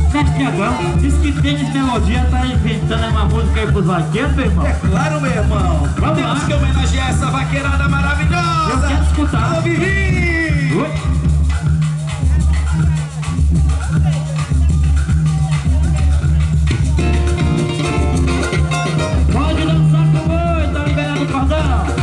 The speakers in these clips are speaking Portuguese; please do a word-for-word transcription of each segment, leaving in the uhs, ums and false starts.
Mestre Abel, diz que Tênis Melodia tá inventando uma música aí pros vaqueiros, meu irmão. É claro, meu irmão. Vamos Temos lá. que homenagear essa vaqueirada maravilhosa. Eu quero escutar. Alô, Vivi! Oi. Pode dançar com oi, tá liberado o cordão.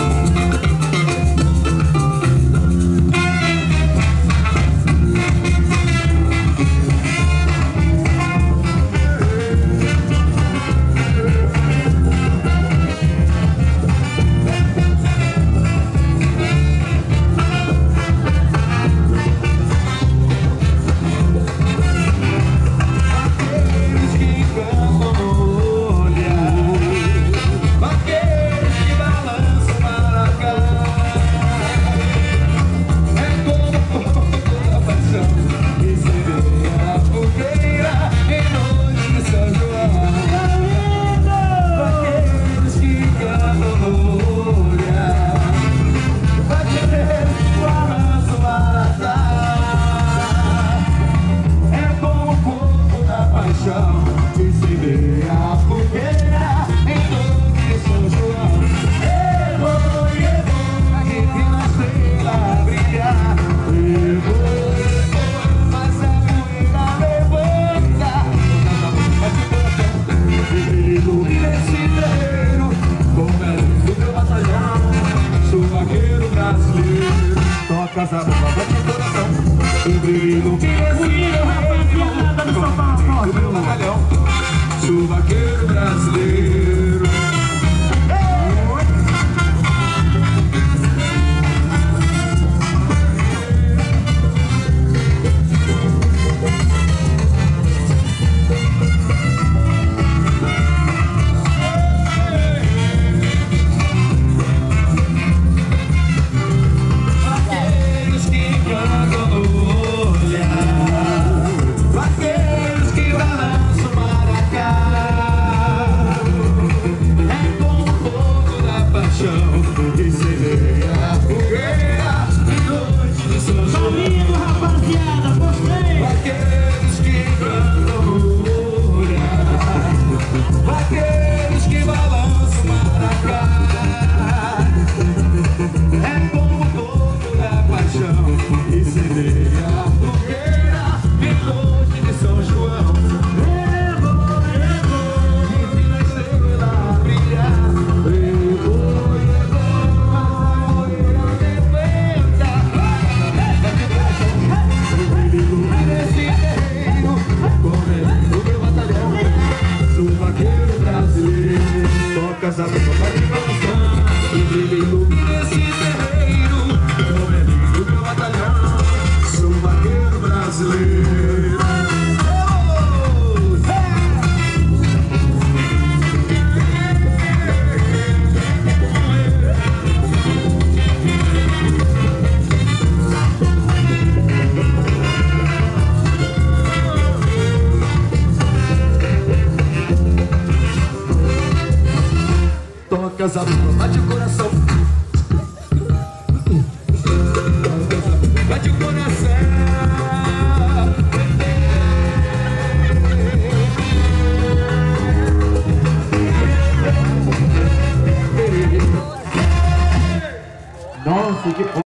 Casado com a de coração, o brilho que Uniram, rapaziada do São Paulo. do meu batalhão, sou vaqueiro brasileiro. Casado com a de coração, o brilho ilumina esse terreiro, como é lindo meu batalhão, sou vaqueiro brasileiro. Tô casado, bate o coração. Bate o coração.